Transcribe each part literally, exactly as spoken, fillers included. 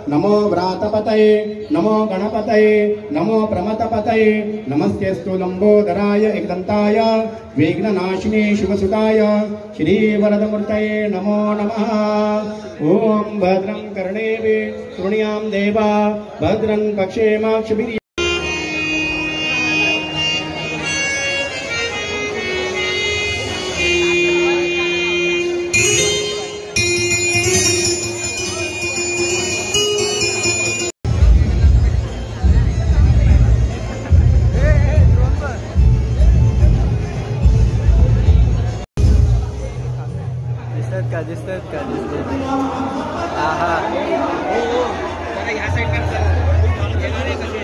नमो व्रातपतये नमो गणपतये नमो प्रमथपतये नमस्तेस्तु लंबोदराय एकदंताय विघ्ननाशिने शुभसुताय श्रीवरदमूर्तये नमो नमः। ओम भद्रं कर्णेभिः शृणुयाम देवा भद्रं पश्येमाक्षभिर्यजत्राः। दिसतात का दिसतात आहा जरा ह्या साइड कर सर येणारे कसे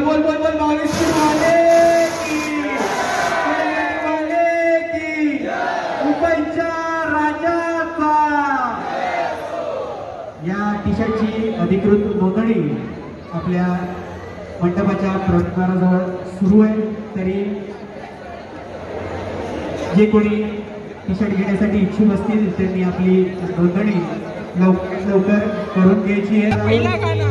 बोल बोल बोल बावीस वाले की वाले की मुंबईच्या राजाचा या टी शर्टची अधिकृत नोंदणी आपल्या मंडपाच्या प्रवेशद्वाराजवळ सुरू आहे. तरी जे कोणी टी शर्ट घेण्यासाठी इच्छुक असतील त्यांनी आपली नोंदणी लवकर लवकर करून घ्यायची आहे.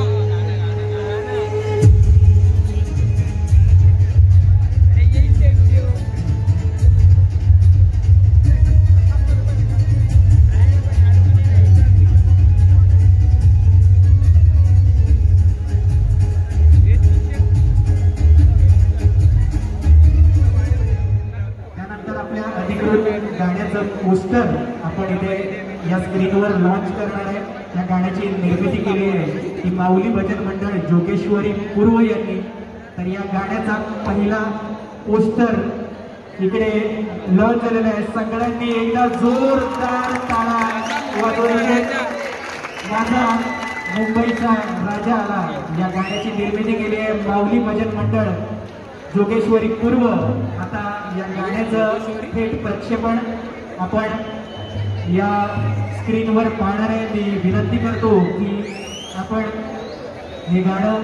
गाण्याचं पोस्टर आपण इथे या स्क्रीनवर लॉन्च करणार आहे. या गाण्याची निर्मिती केली आहे ती माऊली भजन मंडळ जोगेश्वरी पूर्व यांनी. तर या गाण्याचा पहिला पोस्टर इकडे लॉन्च झालेला आहे. सगळ्यांनी एकदा जोरदार टाळ्या वाजवून माझा मुंबईचा राजा आला या गाण्याची निर्मिती केली आहे माऊली भजन मंडळ जोगेश्वरी पूर्व. आता या गाण्याचं थेट प्रक्षेपण आपण या स्क्रीनवर पाहणार आहे. मी विनंती करतो की आपण हे गाणं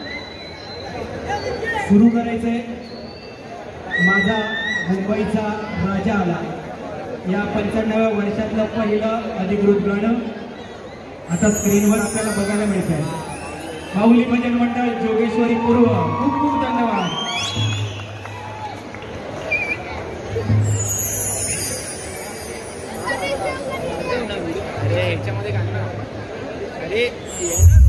सुरू करायचंय. माझा मुंबईचा राजा आला या पंच्याण्णव्या वर्षातलं पहिलं अधिकृत गाणं आता स्क्रीनवर आपल्याला बघायला मिळतंय. माऊली भजन मंडळ जोगेश्वरी पूर्व खूप खूप धन्यवाद. अरे ह्याच्यामध्ये घालणार अरे